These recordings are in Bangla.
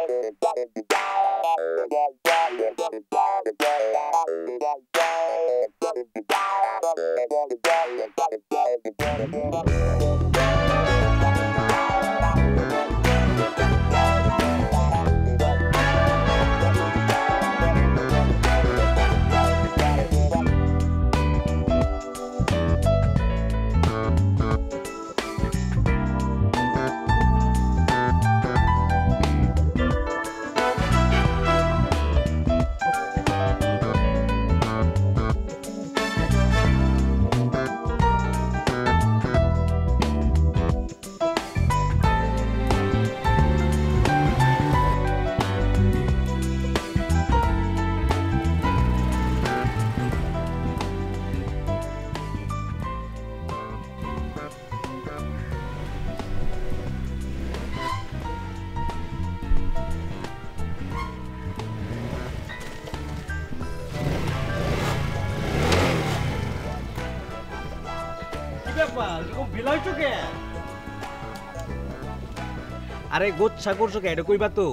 আরে গোচ্ছা করছো কে? এটা কইবা তো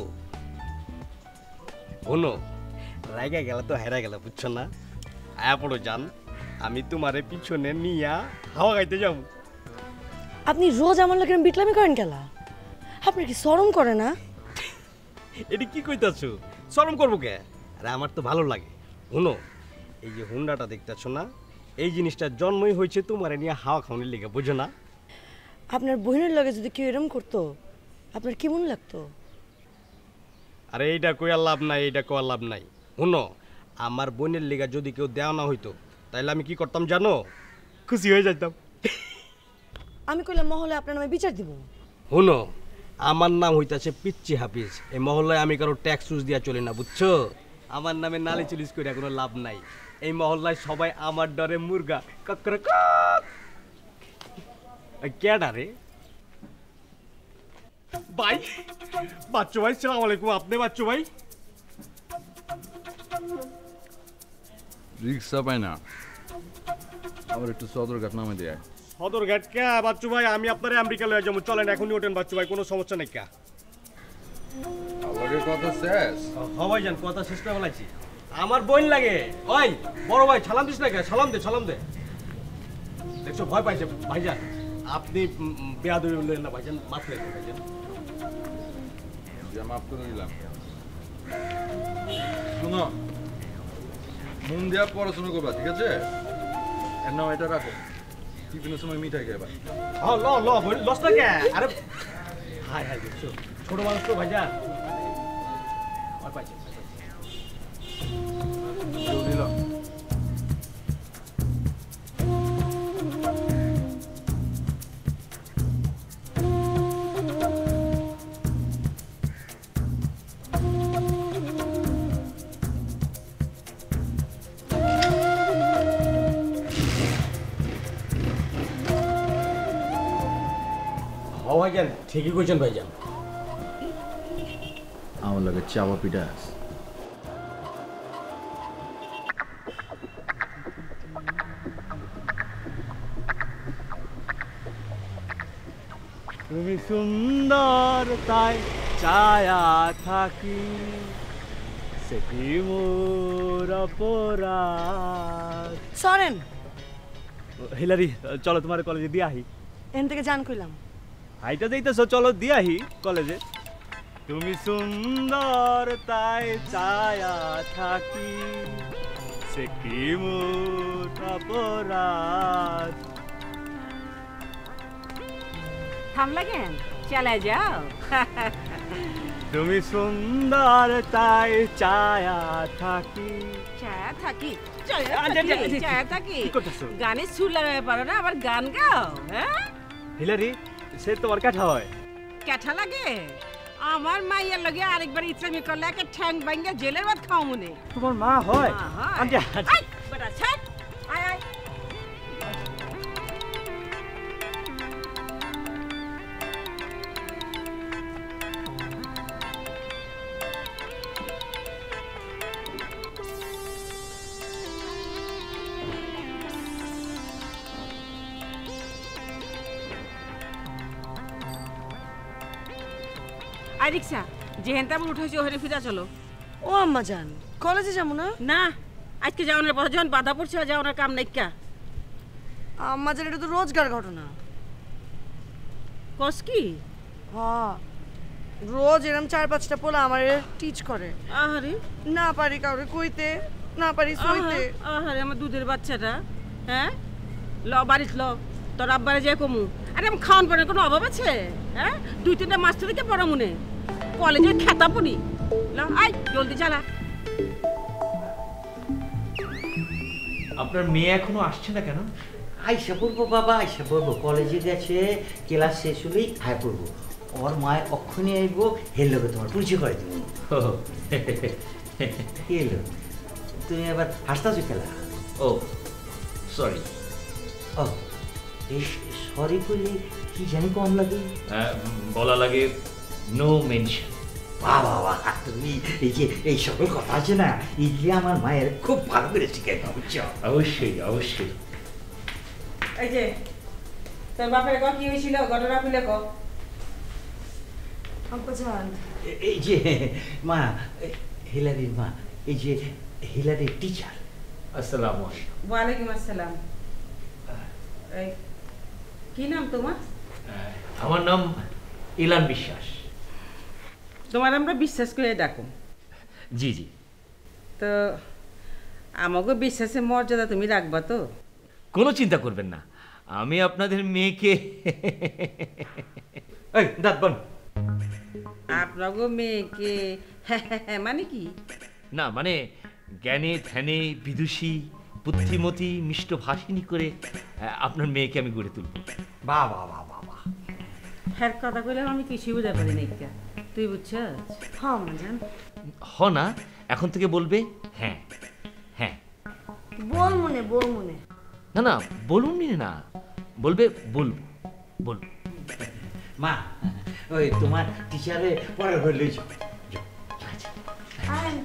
শোনো, রাইগা গেল তো হেরা গেল, বুঝছো না? আয়া পড়ো যান, আমি তোমারে পিছনে নিয়া হাওয়া খাইতে যাবো। আপনি রোজ আমার লোকের বিটলামি করেন কেলা? আপনার কি শরম করে না? এটা কি কইতাছো? শরম করবো কে? আরে আমার তো ভালো লাগে। শোনো, এই যে হুন্ডাটা দেখতেছো না, এই জিনিসটা জন্মই হয়েছে তোমারে নিয়ে হাওয়া খাওয়ানোর লেগে, বুঝো না? আপনার বোনের লগে যদি কেউ এরম করতো আপনার কেমন লাগতো? আরে এইটা কইয়ার লাভ নাই, এইটা কয়ার লাভ নাই। শুনো, আমার বোনের লেগা যদি কেউ দেওয়া না হইতো তাইলে আমি কি করতাম জানো? খুশি হয়ে যাইতাম। আমি কইলে মহলে আপনার নামে বিচার দিব। শুনো, আমার নাম হইতাছে পিচ্চি হাফিজ। এই মহল্লায় আমি কারো ট্যাক্স চুজ দিয়া চলি না, বুঝছো? আমার নামে নালি চুলিস করে কোনো লাভ নাই। এই মহল্লায় সবাই আমার ডরে মুরগা ককর কেডা রে? ভাই, বাচ্চু ভাই, সালাম আলাইকুম। আপনি বাচ্চু ভাই? রিক্সা পাই না, আমার একটু সদরঘাট নামে দেয়। সদরঘাট কে বাচ্চু ভাই? আমি আপনার আমেরিকা লয়ে যাবো, চলেন এখনই ওঠেন বাচ্চু ভাই, কোনো সমস্যা নেই। কে আমাকে কথা শেষ? হবাই যান, কথা শেষ করে বলাইছি। আমার বোন লাগে। ওই বড় ভাই, সালাম দিস না কে? সালাম দে, সালাম দে। দেখছো ভয় পাইছে ভাইজান। আপনি বেয়াদবি বললেন না ভাইজান, মাফ করে দেন ভাইজান। মাফ করে দিলাম। শোনো, মন দেওয়া পড়াশোনা করবা, ঠিক আছে? এর নাম এটা রাখো, টিফিনের সময় মিঠাই খাইবা। ল ল লস না কে? আরে হাই হাই, দেখছো ছোট মানুষ তো ভাইজান, ভয় পাইছে। দিলাম। ভাইজান ঠিকই কইছেন ভাইজান। আমার লাগে চাওয়া পিঠা আছে। তুমি সুন্দর তাই ছায়া থাকি, সে কি মোর অপরাধ। সরেন। হিলারি, চলো তোমার কলেজে দিয়ে আহি। এখান থেকে জান কইলাম। হাইটা যাইতেছো, চলো দিয়ে আহি কলেজে। তুমি সুন্দর তাই ছায়া থাকি, সে কি মোর অপরাধ। থামলা কেন? চালায় যাও। তুমি সুন্দর তাই ছায়া থাকি। ছায়া থাকি, ছায়া থাকি। গানে সুর লাগাতে পারো না, আবার গান গাও? হ্যাঁ হিলারি, সে তোমার কাঠা হয়? ক্যাঠা লাগে? আমার মাইয়ার লগে আরেকবার ইচ্ছামি করলে একে ঠ্যাং ভাঙ্গা জেলের ভাত খাও মনে। তোমার মা হয়? বেটা ছাড়, আয় আয়। রিক্সা যেহেন তেমন উঠেছি ওখানে ফিরে চলো। ও আম্মা জান, কলেজে যাবো না? না, আজকে যাওয়ানোর পথে যখন বাধা পড়ছে যাওয়ানোর কাম নাই কা। আম্মা জান, এটা তো রোজগার ঘটনা। কস কি? হ্যাঁ, রোজ এরম 4-5টা পোলা আমার টিচ করে। আহারে না পারি কাউরে কইতে, না পারি সইতে। আহারে আমার দুধের বাচ্চাটা। হ্যাঁ, ল বাড়িত ল, তোর আব্বারে যে কমু। আরে আমি খাওয়ান পানের কোনো অভাব আছে? হ্যাঁ, 2-3টা মাস্টার দিকে পড়া মনে কলেজে খেতা পড়ি। ল আয় জলদি চালা। আপনার মেয়ে এখনো আসছে না কেন? আইসা পড়বো বাবা, আইসা পড়বো। কলেজে গেছে, ক্লাস শেষ হলেই খায় পড়বো। ওর মায় অক্ষণে আইব, হের লোকে তোমার পরিচয় করে দিব। কি এলো, তুমি আবার হাসতাছো খেলা? ও সরি। ও এই সরি করলে কি জানি কম লাগে। বলা লাগে নো মেনশন। বাবা বাবা, তুমি এই যে এই সকল কথা আছে না, এগুলি আমার মায়ের খুব ভালো করে শিখাই বুঝছো? অবশ্যই অবশ্যই। এই যে তোর বাপের কি হয়েছিল ঘটনা খুলে ক। আব্বা জান, এই যে মা, হিলারির মা, এই যে হিলারির টিচার। আসসালামু আলাইকুম। ওয়ালাইকুম আসসালাম। এই কি নাম তোমার? আমার নাম ইলান বিশ্বাস। তোমার আমরা বিশ্বাস করে ডাকো। জি জি। তো আমাকে বিশ্বাসের মর্যাদা তুমি রাখবা তো? কোনো চিন্তা করবেন না, আমি আপনাদের মেয়েকে এই দাঁত বন। আপনাকে মেয়েকে মানে কি? না মানে জ্ঞানে ধ্যানে বিদুষী বুদ্ধিমতী মিষ্টভাষিণী করে আপনার মেয়েকে আমি গড়ে তুলব। বাহ বাহ বাহ বাহ বাহ। হ্যাঁ কথা কইলে আমি কিছুই বুঝতে পারি না। তুই বুঝছস? হ্যাঁ আম্মা জান। হ না, এখন থেকে বলবে হ্যাঁ হ্যাঁ। বল মনে। না না বলুন না, বলবে বলবো বলবো। মা, ওই তোমার টিচারে পরে হয়ে লই যাও। আহেন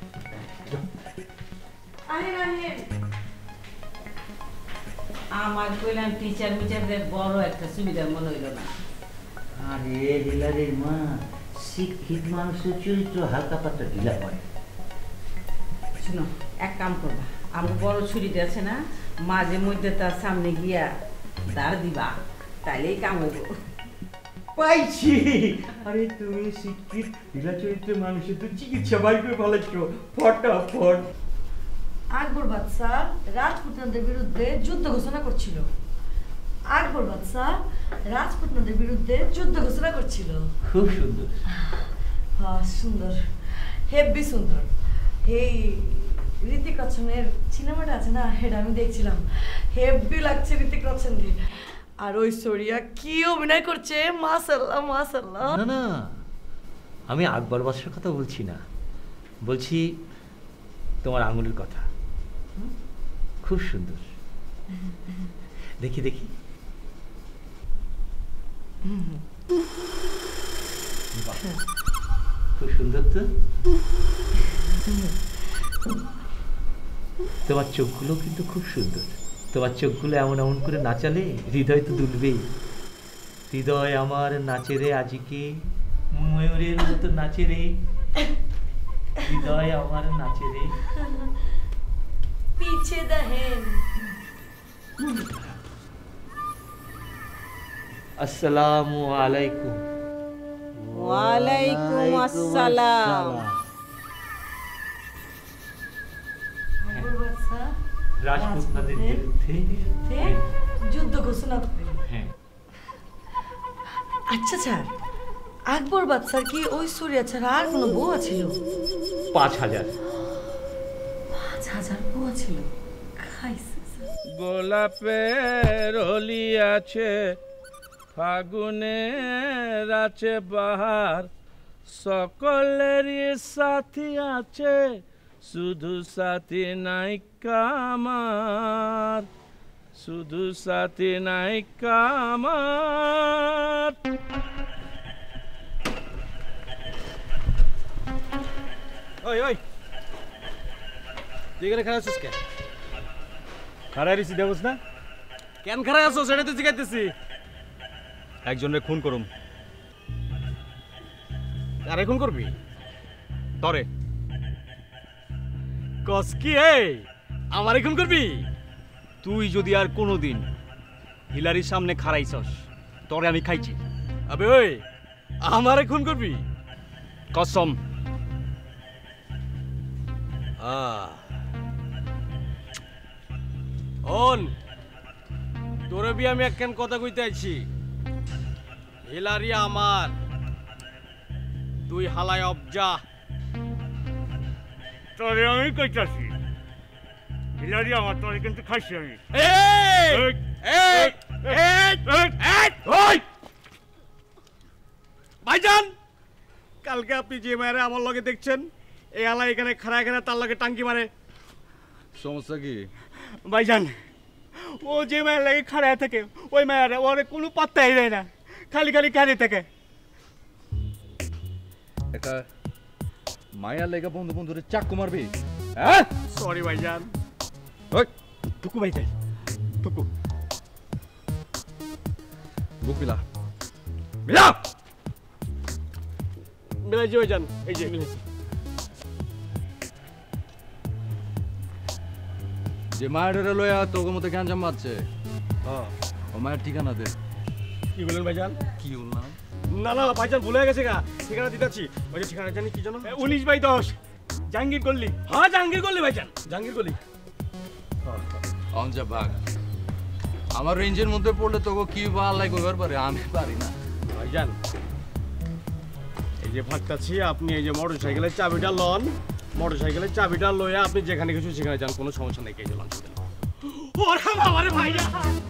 আহেন আহেন। আমার কইলাম টিচার মিচারদের বড় একটা সুবিধা মনে হইল না। আরে হিলারির মা, শিক্ষিত মানুষের চরিত্র হালকা পাতলা ঢিলা পড়ে। শুনো, এক কাম করবা, আমার বড় ছুরিতে আছে না, মাঝে মধ্যে তার সামনে গিয়া দাঁড় দিবা, তাইলেই কাম হইব। পাইছি। আরে তুমি শিক্ষিত ঢিলা চরিত্রের মানুষের তো চিকিৎসা বাই করে ফেলেছো ফটাফট। আকবর বাদশাহ রাজপুতনাদের বিরুদ্ধে যুদ্ধ ঘোষণা করছিল। খুব সুন্দর। হ্যাঁ সুন্দর, হেব্বি সুন্দর। এই ঋতিক রোশনের সিনেমাটা আছে না, এটা আমি দেখছিলাম, হেব্বি লাগছে ঋতিক রোশনকে। আর ওই সরিয়া কি অভিনয় করছে, মাশাআল্লাহ মাশাআল্লাহ। না না, আমি আকবর বাদশার কথা বলছি না, বলছি তোমার আঙুলের কথা। খুব সুন্দর। দেখি দেখি। খুব সুন্দর তো। তোমার চোখগুলো কিন্তু খুব সুন্দর। তোমার চোখগুলো এমন এমন করে নাচালে হৃদয় তো দুলবেই। হৃদয় আমার নাচে রে আজিকে, ময়ূরের মতো নাচে রে, হৃদয় আমার নাচে রে। পিছে দেখেন। আসসালামু আলাইকুম। ওয়ালাইকুম আসসালাম। রাজপুতনাদের বিরুদ্ধে যুদ্ধ ঘোষণা করে। হ্যাঁ। আচ্ছা স্যার, আকবর বাদশার কি ওই সরিয়া ছাড়া আর কোনো বউ ছিল? 5000। 5000 বউ ছিল? খাইছে গোলাপের অলি আছে, ফাগুনের আছে বাহার, সকলেরই সাথী আছে, শুধু সাথী নাই কামার, শুধু সাথী নাই কামার। ওই ওই, তুই এখানে খারাপ আছিস কেন? খারাপ রিসি দেবস না কেন? খারাপ আছো সেটা তো জিজ্ঞাসতেছি। একজনের খুন করুম, কারে খুন করবি? তরে কস কি এই আমারে খুন করবি? তুই যদি আর কোনোদিন হিলারির সামনে খাড়াইছস তরে আমি খাইছি। আবে ওই আমারে খুন করবি? কসম। ওন তোরে বি আমি একখান কথা কইতে আইছি। হিলারি আমার, তুই হালায় অবজা। তোরে আমি কইতাছি হিলারি আমার, তোরে কিন্তু খাইছি আমি। ভাইজান, কালকে আপনি যে মায়ের আমার লগে দেখছেন, এই হালা এখানে খাড়া এখানে তার লগে টাঙ্কি মারে। সমস্যা কি? ভাইজান, ও যে মায়ের লাগে খাড়ায় থাকে ওই মায়ের ওরে কোনো পাত্তাই দেয় না, খালি খালি কাঁদে থাকে। একটা মায়া লেগা বন্ধু বন্ধুরে চাকু মারবি? হ্যাঁ সরি ভাইজান। ওই টুকু ভাইজান, টুকু বুক মিলা মিলা মিলাইছি ভাইজান, এই যে মিলাইছি। যে মায়ের লইয়া তোকে মতো গ্যাঞ্জাম মারছে, ও মায়ের ঠিকানা দে। কি বলেন ভাইজান? কি বললাম? না না ভাইজান ভুলে গেছে গা, ঠিকানা দিতেছি। ওই যে ঠিকানা জানি কি জানো? 19/10 জাহাঙ্গীর গল্লি। হ্যাঁ জাহাঙ্গীর গলি ভাইজান, জাহাঙ্গীর গলি। অঞ্জা ভাগ আমার রেঞ্জের মধ্যে পড়লে তোকে কি বা আল্লাহ কইবার পারে, আমি পারি না। ভাইজান এই যে ভাগতাছি, আপনি এই যে মোটর সাইকেলের চাবিটা লন, মোটর সাইকেলের চাবিটা লইয়া আপনি যেখানে কিছু সেখানে যান, কোনো সমস্যা নেই। কে লঞ্চ দেন। ওরে বাবারে ভাইজান।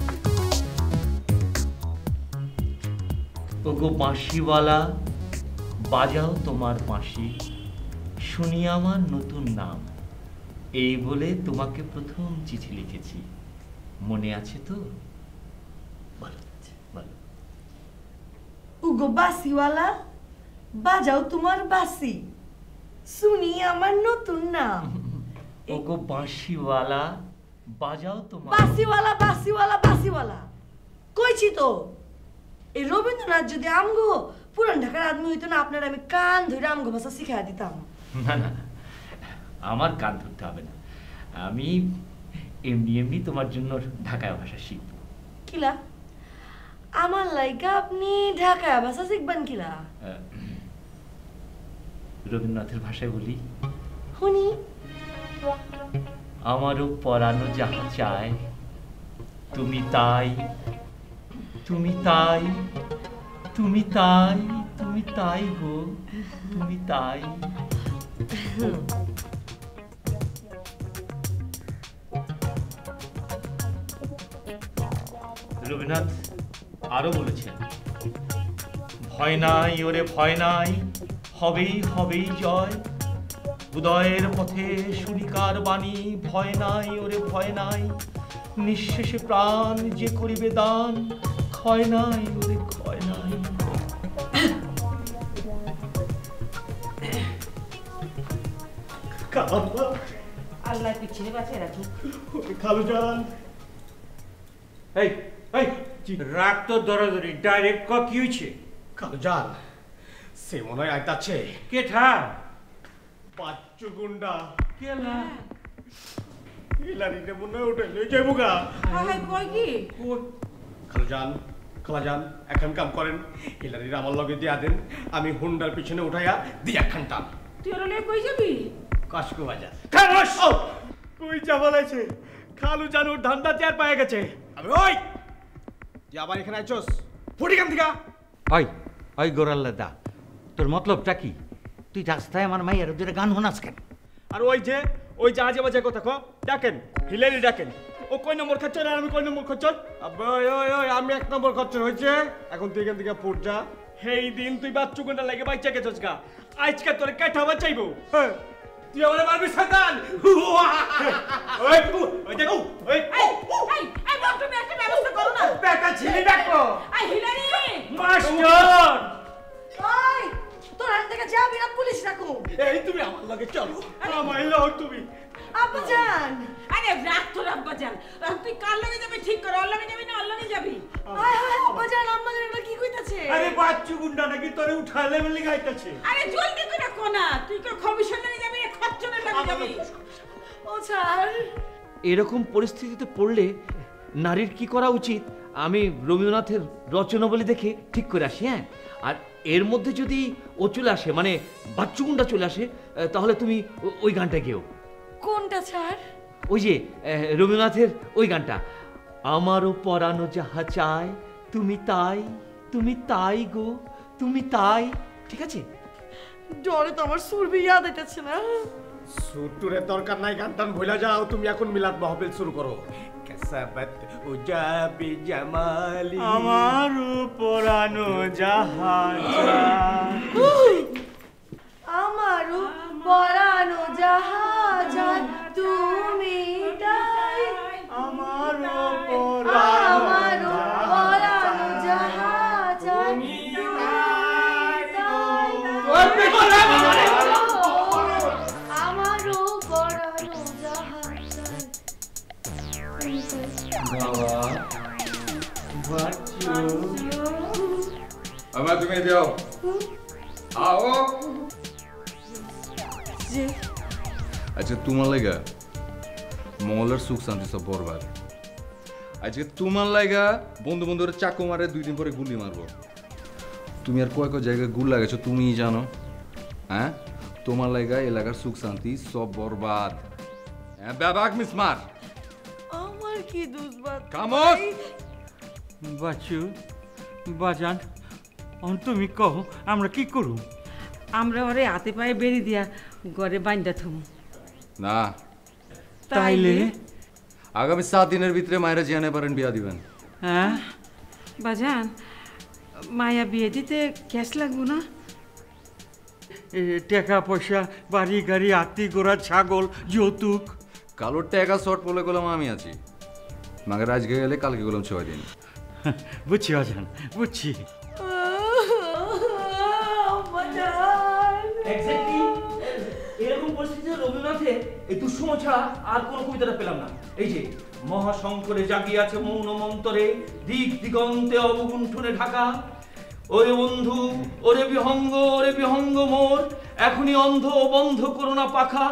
ওগো বাঁশিওয়ালা, বাজাও তোমার বাঁশি, শুনি আমার নতুন নাম। এই বলে তোমাকে প্রথম চিঠি লিখেছি, মনে আছে তো? বলো বলো। উগো বাসিওয়ালা, বাজাও তোমার বাসি, শুনি আমার নতুন নাম। ওগো বাঁশিওয়ালা, বাজাও তোমার বাসিওয়ালা বাসিওয়ালা বাসিওয়ালা কইছি তো। এই রবীন্দ্রনাথ যদি আমগো পুরান ঢাকার আদমি হইতো না, আপনার আমি কান ধরে আমগো ভাষা শিখাই দিতাম। না না, আমার কান ধরতে হবে না, আমি এমনি এমনি তোমার জন্য ঢাকায় ভাষা শিখব। কিলা আমার লাইকা আপনি ঢাকায় ভাষা শিখবেন কিলা? রবীন্দ্রনাথের ভাষায় বলি, শুনি। আমারও পরানো যাহা চায়, তুমি তাই, তুমি তাই, তুমি তাই, তুমি তাই গো, তুমি তাই। রবীন্দ্রনাথ আরো বলেছেন, ভয় নাই ওরে ভয় নাই, হবেই হবেই জয়, উদয়ের পথে শুনিকার বাণী, ভয় নাই ওরে ভয় নাই, নিঃশেষে প্রাণ যে করিবে দান, ক্ষয় নাই ওরে ক্ষয় নাই। আল্লাহ পিছনে বাঁচিয়ে রাখি। খালু জান, এই এই রাগ তো দরাদরি, ডাইরেক্ট ক কি হইছে? খালু জান, সে মনে হয় আইতাছে। কে থা? বাচ্চু গুন্ডা কেলা হিলারিতে মনে হয় উঠে লই যাইবো গা। হাই কই কি? খালু জান, খালা জান, এখন কাম করেন, হিলারির আমার লগে দিয়া দেন, আমি হুন্ডার পিছনে উঠাইয়া দিয়া একখান টান। তুই ওরা লয়ে কই যাবি? কাশকো বাজার। খামোশ! কই যাবা লাইছে? খালু জান ওর ধান্দা চেয়ার পায়ে গেছে। আমি ওই তুই আবার এখানে আইছস, ফুটি কাম দিকা। ওই ওই গোরাল্লা দা, তোর মতলবটা কি? তুই রাস্তায় আমার মাইয়ের দুটো গান শোনাস কেন? আর ওই যে আজে বাজে কথা কো, ডাকেন হিলারি ডাকেন। ও কই নম্বর খচ্চর আর আমি কই নম্বর খচ্চর? আব্বা ওই ওই ওই আমি এক নম্বর খচ্চর হইছে। এখন তুই এখান থেকে ফুট যা। হেই দিন তুই বাচ্চু গুন্ডা লাগে বাইচা গেছস গা, আজকে তোরে কাঠা বাঁচাইবো। হ্যাঁ তুই আমারে মারবি শয়তান। ওই ওই দেখো ওই এই বাপ, তুমি একটা ব্যবস্থা করো না। বেটা ছিলি দেখো। এই হিলারি মাস্টার ওই তোর হাত থেকে যাবি না, পুলিশ রাখো। এই তুমি আমার লগে চলো, আমার লগ তুমি। আব্বাজান আরে রাখ তোর আব্বাজান তুই কার লগে যাবি ঠিক কর ওর লগে যাবি না ওর লগে যাবি হায় হায় আব্বাজান আম্মাজান এগুলো কি কইতাছে আরে বাচ্চু গুন্ডা নাকি তোরে উঠালে বলে গাইতাছে আরে জলদি করে কোনা তুই কি কমিশন লগে যাবি না খচ্চনের লগে যাবি ও স্যার এরকম পরিস্থিতিতে পড়লে নারীর কি করা উচিত আমি রবীন্দ্রনাথের রচনাবলী দেখে ঠিক করে আসি। হ্যাঁ, আর এর মধ্যে যদি ও চলে আসে মানে বাচ্চুগুন্ডা চলে আসে তাহলে তুমি ওই গানটা গেও। কোনটা স্যার? ওই যে রবীন্দ্রনাথের ওই গানটা, আমারও পরানো যাহা চায় তুমি তাই গো তুমি তাই। ঠিক আছে? ডরে তো আমার সুরবি ইয়াদ আইতাছে না। সুটুরের দরকার নাই, গান টান ভুলে যাও, তুমি এখন মিলাদ মাহফিল শুরু করো। কাসাবাত উজাবি জামালি আমার পরানো জাহাজ আমারও পরানো জাহাজ তুমি তাই আমারও আমারও পরানো জাহাজ তুমি তাই আমারও পরানো জাহাজ আমার তুমি যাও আও। আচ্ছা তোমার লাগা মঙ্গলের সুখ শান্তি সব বরবাদ। আজকে তোমার লাগা বন্ধু বন্ধুরা চাকু মারে 2 দিন পরে গুলি মারবো। তুমি আর কয় কয় জায়গায় গুল লাগাইছো তুমিই জানো। হ্যাঁ, তোমার লাগা এলাকার সুখ শান্তি সব বরবাদ। হ্যাঁ ব্যাবাক মিস মার আমার কি দুষ্বাদ কামস। বাচ্চু বাজান তুমি কও আমরা কি করু? আমরা ওরে হাতে পায়ে বেরি দিয়া ঘরে বাইন্দা থমু। না তাইলে আগামী 7 দিনের ভিতরে মায়েরা জিয়ানে পারেন বিয়া দিবেন। হ্যাঁ বাজান মায়া বিয়ে দিতে ক্যাশ লাগবো না? টাকা পয়সা বাড়ি গাড়ি হাতি ঘোড়া ছাগল যৌতুক কালোর টাকা শর্ট বলে গেলাম আমি আছি, মাকে আজকে গেলে কালকে গেলাম 6 দিন। বুঝছি বাজান বুঝছি। এক্স্যাক্টলি এরকম পরিস্থিতিতে রবীন্দ্রনাথের এই দুঃসময় ছাড়া আর কোনো কবিতাটা পেলাম না। এই যে মহাশঙ্করে জাগিয়াছে মৌন মন্তরে, দিক দিগন্তে অবগুণ্ঠনে ঢাকা, ওরে বন্ধু ওরে বিহঙ্গ মোর, এখনই অন্ধ বন্ধ করোনা পাখা।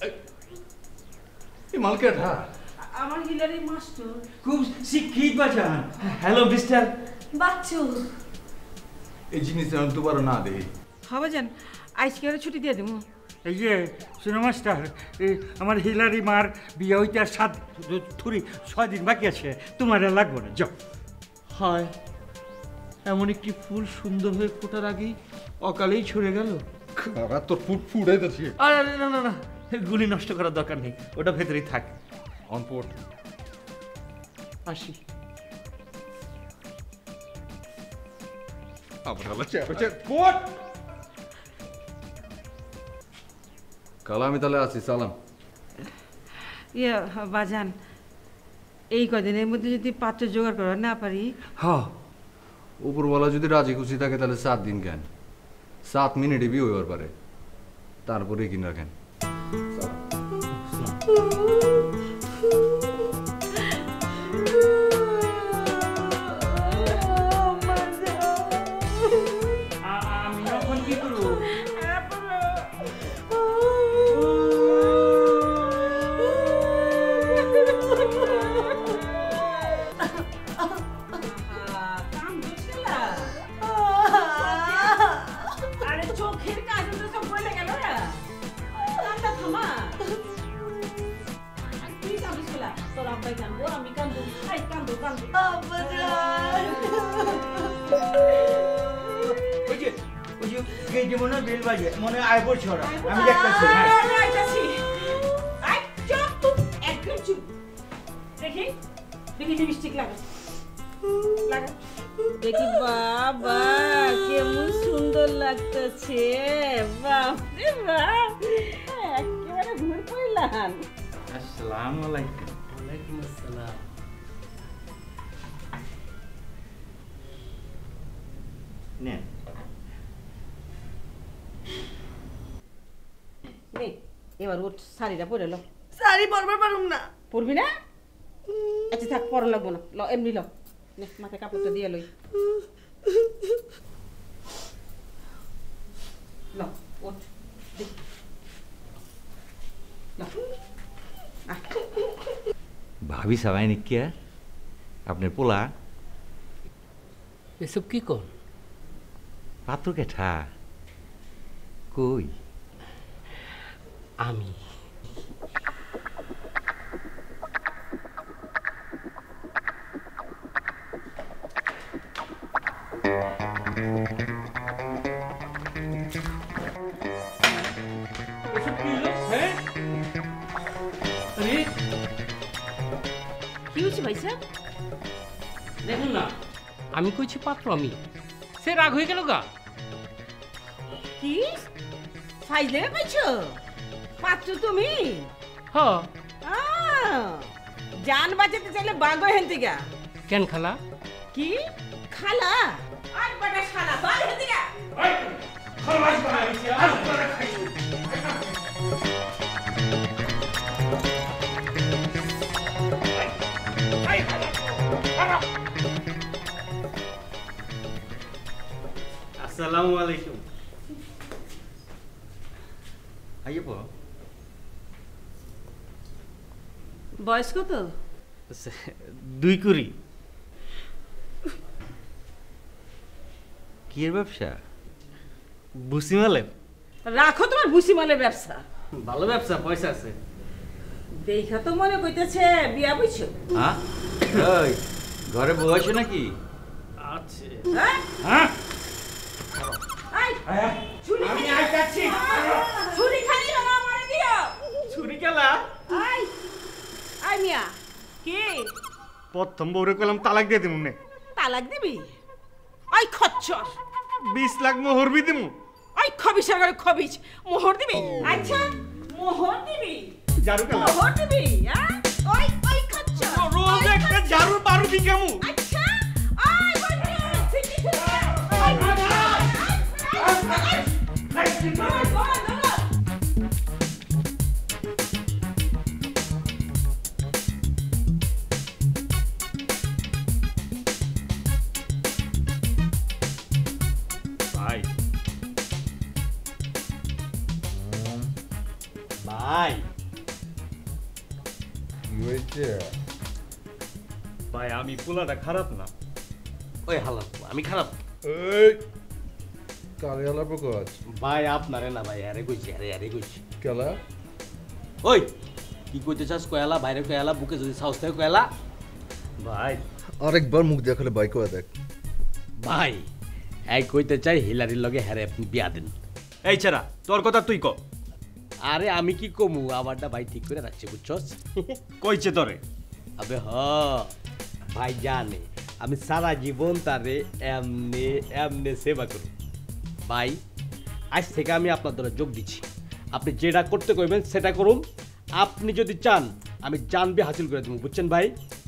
এই মালকে ঢা আমার হিলারি মাস্টার। খুব শিক্ষিত বাজান। হ্যালো মিস্টার বাচ্চু এই জিনিসটা আমি দুবার না দেই। হ্যাঁ বাজান আজকে ওরে ছুটি দিয়ে দেবো। এই যে শোনো মাস্টার, আমার হিলারি মার বিয়ে হইতে আর 6 দিন বাকি আছে, তোমার আর লাগবে না যাও। হায়, এমন একটি ফুল সুন্দর হয়ে ফোটার আগেই অকালেই ছড়ে গেল। তোর ফুটাই যাচ্ছে। আরে না না না, গুলি নষ্ট করার দরকার নেই, ওটা ভেতরেই থাক। অন পোর্ট আসি। কাল আমি তাহলে আছি, সালাম। ইয়ে বাজান এই কদিনের মধ্যে যদি পাত্র জোগাড় করা না পারি। হ্যাঁ, উপরওয়ালা যদি রাজি খুশি থাকে তাহলে 7 দিন কেন, 7 মিনিটে বিয়ে হইবার পারে, তারপরে কিন রাখেন। আমি এখন কি করবো? আরে চোখের কাজ সব বলে গেল না, কান্না থামা। তুই কাঁদিস না, তোর আব্বাই কান্দবো আমি কান্দবো, খাই কান্দো কান্দো। ওই যে গেটে মনে হয় বেল বাজে, মনে হয় আয় পড়ছে ওরা। আমি দেখতেছি। একদম চুপ। দেখি দেখি লিপস্টিক লাগা লাগা। দেখি বাবা কেমন সুন্দর লাগতেছে, বাপরে বাপ, একেবারে ঘুরে পড়লাম। আসসালামু আলাইকুম। ওয়ালাইকুম আসসালাম। নেন নে এবার ওর শাড়িটা পরে লো। শাড়ি পরবার পারুম না। পরবি না? আচ্ছা থাক, পরা লাগবো না, ল এমনি ল, নে মাথায় কাপড়টা দিয়ে লই, ল ওঠ দে, ল আয়। ভাবি সবাই নাকি আর আপনার পোলা এসব কি কর? পাত্র কেঠা কই? আমি এসব কি হলো? হ্যাঁ আরে কি হয়েছে ভাই স্যার? দেখুন না, আমি কইছি পাত্র আমি, সে রাগ হয়ে গেল গা। কি ফাইজলে পাইছো? পাত্র তুমি? হ, জান বাঁচাতে চাইলে বাগো হেন থেকে। কেন খালা? কি খালা? আর বাটা শালা বাগ হেন থেকে। আসসালামু আলাইকুম। আইয়ে পড়ো। বয়স কত? 2 কুড়ি। কি এর ব্যবসা? বুসিমালের রাখো তোমার ভুসিমালের ব্যবসা। ভালো ব্যবসা, পয়সা আছে। দেখা তো মনে কইতেছে বিয়া বুঝছো। হ্যাঁ ওই ঘরে বউ আছে নাকি? আছে। হ্যাঁ হ্যাঁ আই ছুরি আমি আইতাছি। ছুরি খালি না মারে দিও। ছুরি খেলা। আই আই মিয়া কি প্রথম বউরে কইলাম তালাক দিয়ে দিমু নে। তালাক দিবি? আই খচ্চর 20 লাখ মোহর বি দিমু। আই খবিসের ঘরে খবিস মোহর দিবি? আচ্ছা মোহর দিবি? ঝাড়ু খেলা। মোহর দিবি? হ্যাঁ ওই ওই খচ্চর রোজ একটা ঝাড়ু বারু বিঘামু। আচ্ছা আই বন্ধু সিটি আই ভাই ভাই ভাই আমি পোলাটা খারাপ না। ওই হালাল আমি খারাপ এই কারিয়ালা প্রকাশ ভাই, আপনারে না ভাই, আরে কইছি, আরে কইছি। কেলা ওই কি কইতে চাস কয়লা, বাইরে কয়লা, বুকে যদি সাহস থাকে কয়লা। ভাই আরেকবার মুখ দেখালে বাইক করে দেখ। ভাই এই কইতে চাই হিলারির লগে হ্যারে আপনি বিয়া দেন। এই ছাড়া তোর কথা তুই ক। আরে আমি কি কমু, আমারটা ভাই ঠিক করে রাখছে বুঝছস। কইছে তোরে? আবে হ ভাই জানে আমি সারা জীবন তারে এমনে এমনে সেবা করব। ভাই আজ থেকে আমি আপনার দ্বারা যোগ দিচ্ছি, আপনি যেটা করতে কইবেন সেটা করুন। আপনি যদি চান আমি জানবি হাসিল করে দেবো, বুঝছেন ভাই?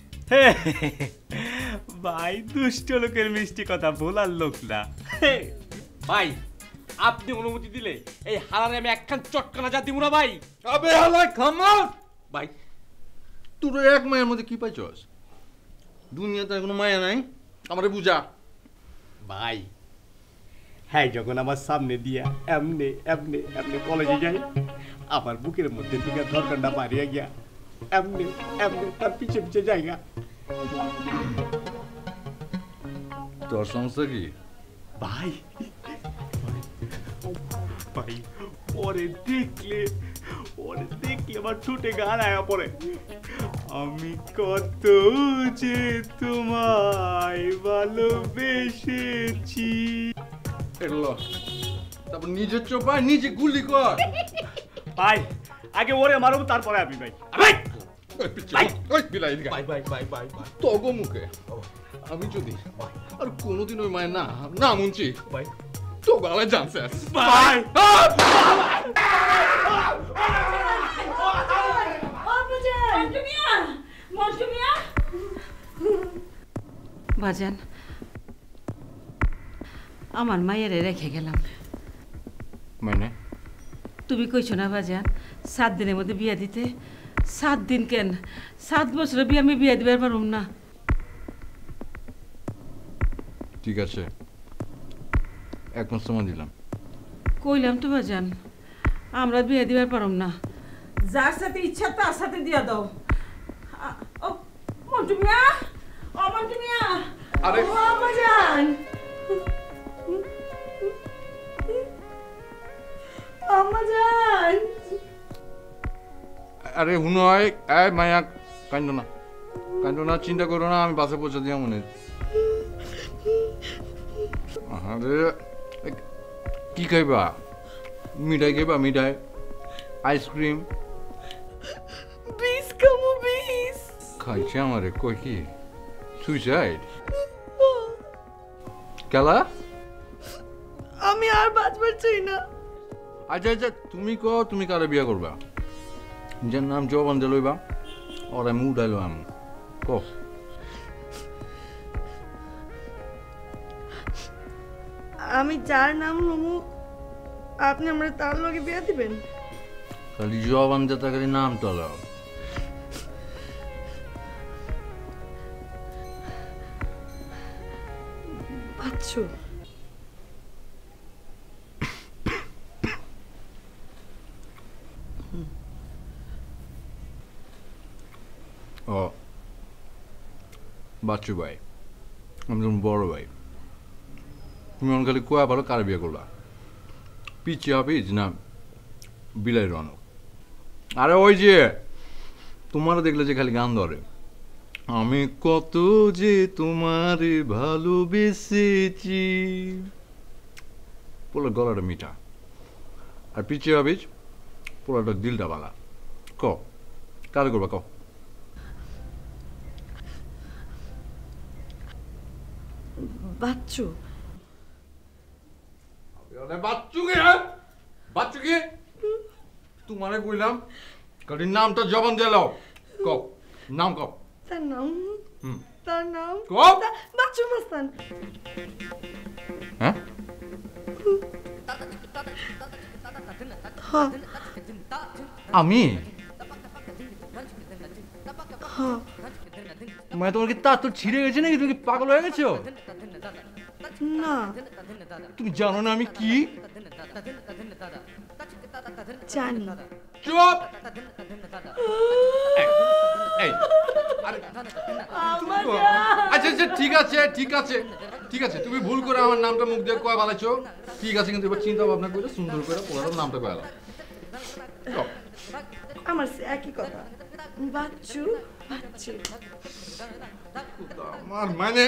ভাই দুষ্ট লোকের মিষ্টি কথা বলার লোক না। ভাই আপনি অনুমতি দিলে এই হারারে আমি একখান চটকানা যা দিব না ভাই। আবে হালা খামার ভাই তোর এক মায়ের মধ্যে কি পাইছস? দুনিয়াতে কোনো মায়া নাই, আমারে বুঝা। ভাই হ্যাঁ, যখন আমার সামনে দিয়া এমনে এমনে এমনে কলেজে যাই, আমার বুকের মধ্যে থেকে ধরকান্ডা মারিয়া গিয়া এমনে এমনে তার পিছে পিছে জায়গা। তোর সমস্যা কি? ভাই ভাই ওরে দেখলে আমার ঠোঁটে গান আয়া পড়ে। আমি কত যে তোমায় ভালোবেসেছি। এলো তারপর নিজে চোপায় নিজে গুলি কর। ভাই আগে ওরে মারব তারপরে আমি ভাই। ওই পিছে ওই বিলাই দিগা ভাই ভাই ভাই ভাই ভাই তগো মুখে আমি যদি আর কোনোদিন ওই মায়ের না না মুনছি ভাই তো গালে জানছে ভাই বাজান আমার মায়ের রেখে গেলাম। মানে তুমি কইছো না বাজান 7 দিনের মধ্যে বিয়া দিতে, 7 দিন কেন 7 বছরে বিয়ে আমি বিয়ে দিবার পারুম না। ঠিক আছে 1 মাস সময় দিলাম। কইলাম তো বাজান আমরা বিয়ে দিবার পারুম না, যার সাথে ইচ্ছা তার সাথে দিয়া দাও। ও মন্টু মিয়া, ও মন্টু মিয়া, আরে ও আমাজান, আমাজান। আরে হুনয় এই মায়া কান্দো না চিন্তা করো না, আমি বাসে পৌঁছে দিয়া মনে। আরে কি খাইবা? মিঠাই খাইবা? মিঠাই, আইসক্রিম? বিষ খামু বিষ। খাইছে আমারে কই কি সুইসাইড কেলা? আমি আর বাঁচবার চাই না। আচ্ছা তুমি তুমি কারে বিয়া করবা? যার নাম জবান দে লইবা ওর আমি উঠাইলো আমি কো। আমি যার নাম লমু আপনি আমরা তার লগে বিয়া দিবেন? খালি জবান দে তাকে নাম তোলো। আচ্ছা ও বাচ্চু ভাই, আমি তোমার বড় ভাই। তুমি অন খালি কোয়া ভালো কার বিয়ে করলা? পিচি হাফিজ না বিলাই রনক? আরে ওই যে তোমার দেখলে যে খালি গান ধরে, আমি কত যে তোমারে ভালোবেসেছি, পুরো গলাটা মিঠা। আর পিচি হাফিজ পুরোটা দিলটা বালা। ক কার করবা ক? বাচ্চু। বাচ্চু কি তোমারে কইলাম কালি নামটা জবান দিয়ে লাও। ক নাম ক। তার নাম ক। বাচ্চু মাস্তান। হ্যাঁ আমি মানে তোমার কি তা তোর ছিঁড়ে গেছে নাকি? তুমি কি পাগল হয়ে গেছো? না তুমি জানো না আমি কি? জানি। চুপ! আচ্ছা ঠিক আছে তুমি ভুল করে আমার নামটা মুখ দিয়ে কয়া বালাইছো, ঠিক আছে, কিন্তু এবার চিন্তা ভাবনা করে সুন্দর করে পোলার নামটা কয়ালাম। আমার একই কথা, বাচ্চু বাচ্চু। আমার মানে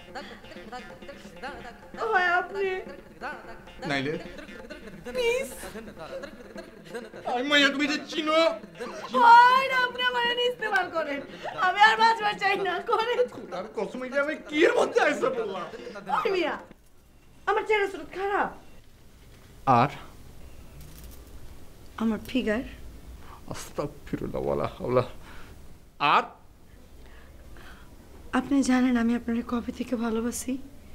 হয় আপনি নাইলে মাইয়া তুমি যে চিনো হয় না, আপনি আমার ইস্তেমাল করেন। আমি আর বাঁচবার চাই না করেন। আর কসমে যে আমি কি এর মধ্যে আইসা বললাম? ওই মিয়া আমার চেহারা সুরত খারাপ, আর আমার ফিগার। আস্তাগফিরুল্লাহ ওয়ালা হাওলা। আর আপনি জানেন আমি আপনারে কবে থেকে ভালোবাসি?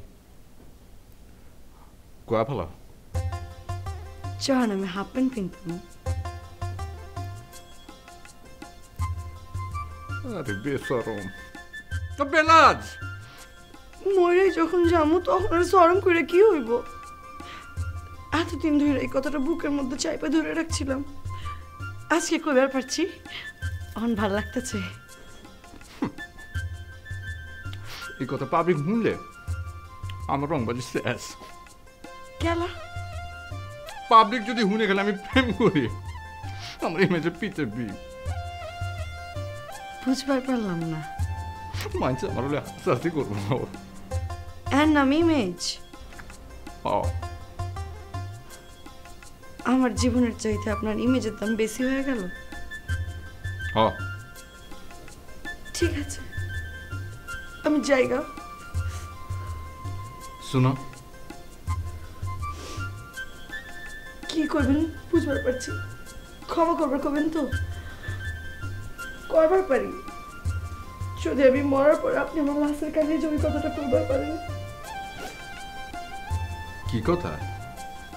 কয়া ফেলা যখন আমি হাফ প্যান্ট কিনতাম। আরে বেসরম বেলাজ মরে যখন যাবো তখন আর শরম করে কি হইব? এতদিন ধরে এই কথাটা বুকের মধ্যে চাইপা ধরে রাখছিলাম, আজকে কইবার পারছি, এখন ভাল লাগতেছে। এই কথা পাবলিক শুনলে আমার রংবাজি শেষ। গেলা পাবলিক যদি শুনে গেলে আমি প্রেম করি, আমার ইমেজে পিতে বি বুঝবার পারলাম না। মানছে আমার হলে হাসাহাসি করবো না। এর নাম ইমেজ? আমার জীবনের চাইতে আপনার ইমেজের দাম বেশি হয়ে গেল। ঠিক আছে আমি যাইগা। শুনো কি করবেন বুঝবার পারছি, ক্ষমা করবার করবেন তো? করবার পারি যদি আমি মরার পর আপনি আমার লাশের কাছে জমি কথাটা করবার পারেন। কি কথা?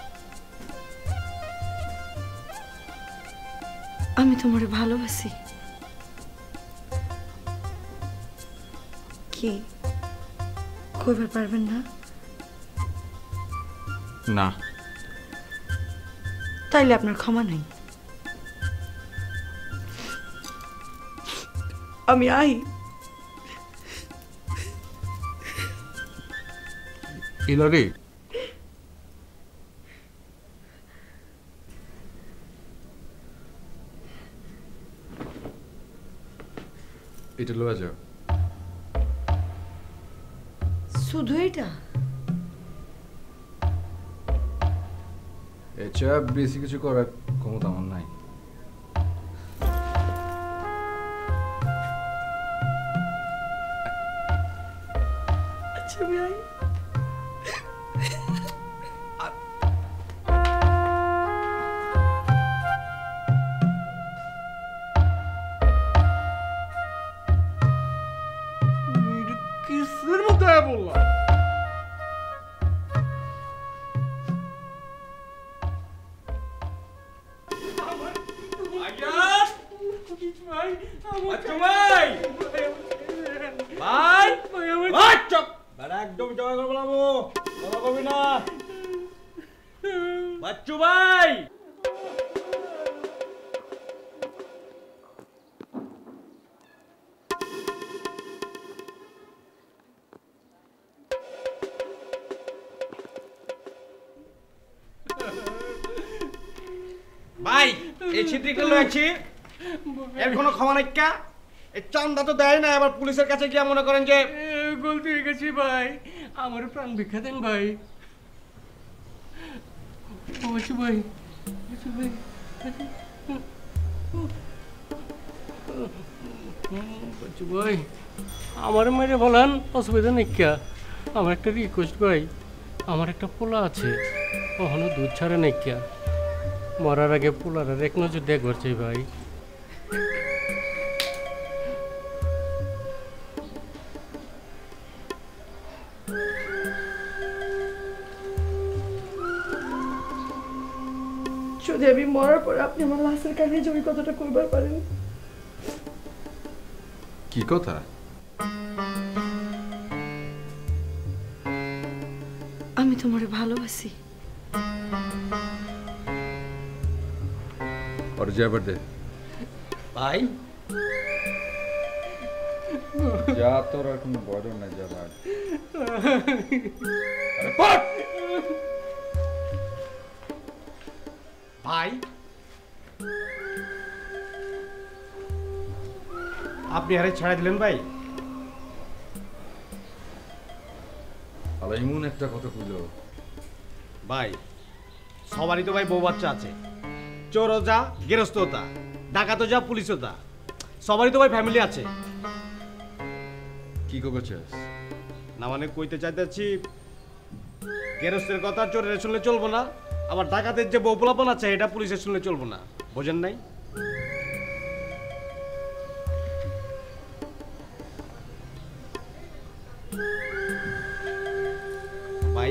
আমি তোমারে ভালোবাসি। কি কইবার পারবেন না? না। তাইলে আপনার ক্ষমা নাই। আমি আই। হিলারি, এটা লয়ে যাও। শুধু এটা? এছাড়া বেশি কিছু করার ক্ষমতা আমার নাই। আচ্ছা আমি আই। কিসের মধ্যে বললাম? একদম জয় করবো না, কথা কবি না বাচ্চু ভাই। ভাই এই ছিদ্রিকে লয়েছি, এর কোনো ক্ষমা নাই কা? এই চান্দা তো দেয় না, আবার পুলিশের কাছে গিয়ে মনে করেন যে গলতি হয়ে গেছি ভাই, আমার প্রাণ ভিক্ষা দেন ভাই। বাচ্চু ভাই, বাচ্চু ভাই, বাচ্চু ভাই আমার মেরে বলেন, অসুবিধা নেই কা? আমার একটা রিকোয়েস্ট ভাই, আমার একটা পোলা আছে, কখনো দুধ ছাড়ে নেই কা? মরার আগে পোলার এক নজর দেখবার চাই ভাই। যদি আমি মরার পরে আপনি আমার লাশের কাছে জমি কতটা করবার পারেন? কি কথা? আমি তোমারে ভালোবাসি। और जाबर दे ভাই जा तो रकम बड़ो न जा भाग। अरे पट ভাই আপনি আরে ছাড়া দিলেন ভাই? আলা ইমন একটা কথা কইলো ভাই সবারই তো ভাই বউ বাচ্চা আছে, চোরও যা গেরস্তও তা, ডাকাতও যা পুলিশও তা, সবারই তো ভাই ফ্যামিলি আছে। কি কবে চাস? না মানে কইতে চাইতেছি, গেরস্তের কথা চোরের শুনলে চলবো না, আবার ডাকাতের যে বউ পোলাপন আছে এটা পুলিশের শুনলে চলবো না, বোঝেন নাই? ভাই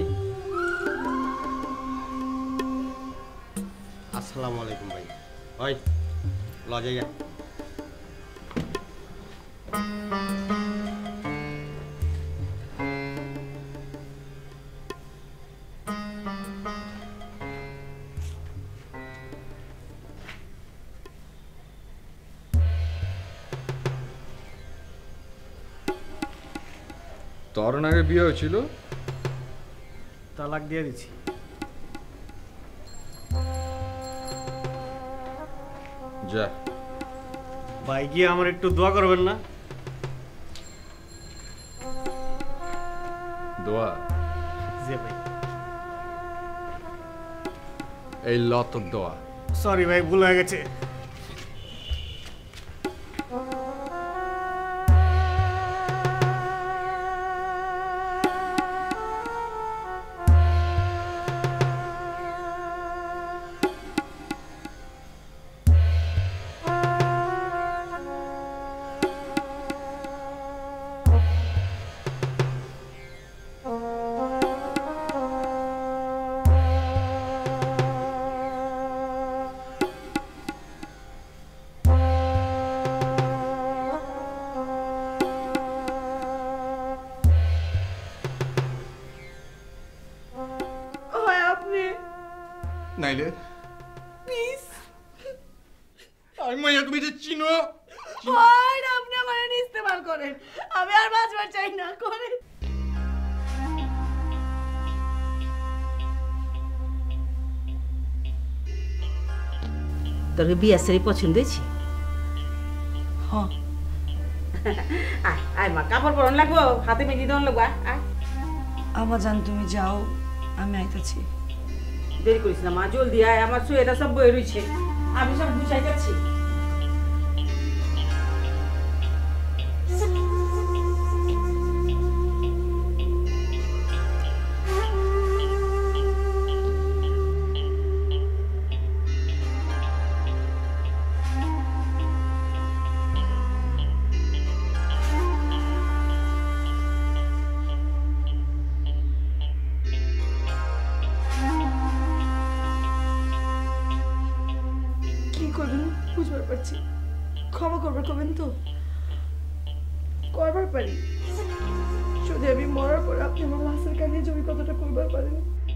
আসসালামু আলাইকুম ভাই। ওই লজাইয়া তোর আগে বিয়ে হয়েছিল? তালাক দিয়ে দিছি। যা ভাই গিয়ে আমার একটু দোয়া করবেন না? দোয়া? জি ভাই। এই ল তোর দোয়া। সরি ভাই, ভুল হয়ে গেছে। আমি মাইয়া তুমি যে চিনো হয় না, আপনি আমার ইস্তেমাল করেন, আমি আর বাঁচবার চাই না করেন। তোর বিয়া সারি পছন্দ হয়েছে? হ্যাঁ। আয় আয় মা, কাপড় পরন লাগবো, হাতে মেহেদি দেওয়ান লাগবো। আয়, আমার জান তুমি যাও, আমি আইতাছি। দেরি করিস না মা, জলদি আয়, আমার সোয়েটা সব বয়ে রয়েছে, আমি সব গুছাই যাচ্ছি। বুঝবার পারছি, ক্ষমা করবার করবেন তো? করবার পারি, যদি আমি মরার পর আপনি আমার লাশের কানে জমি কতটা করবার পারেন।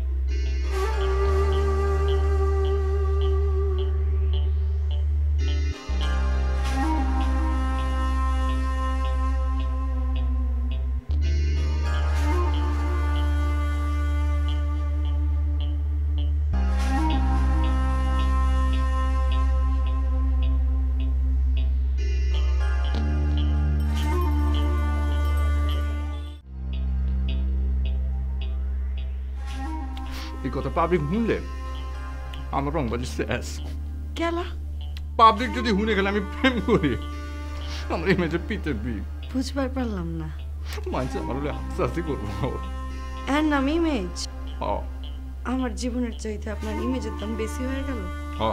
এই কথা পাবলিক শুনলে আমার রংবাজি শেষ। কেলা পাবলিক যদি শুনে গেলে আমি প্রেম করি, আমার ইমেজে পিতে বি বুঝবার পারলাম না। মানছে আমার হলে হাসাহাসি করবো। এর নাম ইমেজ? হ আমার জীবনের চাইতে আপনার ইমেজের দাম বেশি হয়ে গেল। হ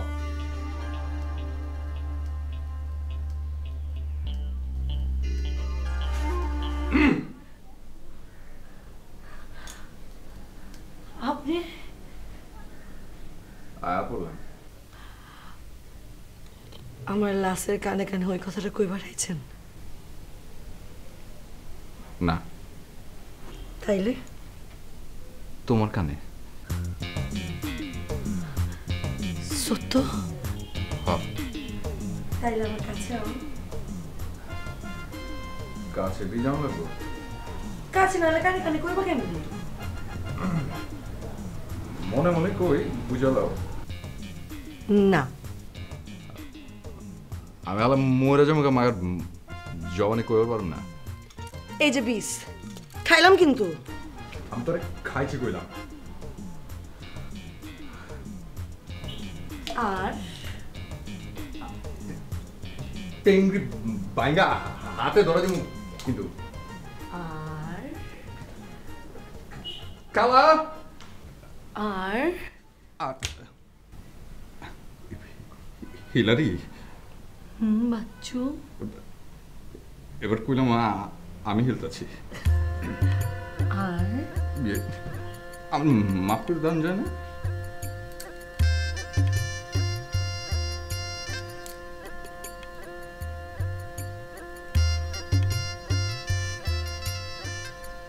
আপনি আয়া বললাম আমার লাশের কানে কানে ওই কথাটা কই বাড়াইছেন? না, তাইলে তোমার কানে। সত্য? হ্যাঁ। তাইলে আমার কাছে আও। কাছে দিয়ে যাও লাগবো? কাছে না হলে কানে কানে কইবা কেন? মনে মনে কই বুঝালাও না। আমি আলাম মরে যাবো মায়ের জবানে কইবার পারো না। এই যে বিষ খাইলাম কিন্তু। আমি তোরে খাইছি কইলাম। আর টেংরি বাইঙ্গা হাতে ধরা দিব কিন্তু। আর কালা আর হিলারি বাচ্চু এবার কইলাম আমি হিলতাছি। আর আমি মাফ করে দান যায় না?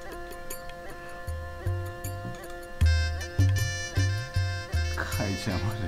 খাইছে আমার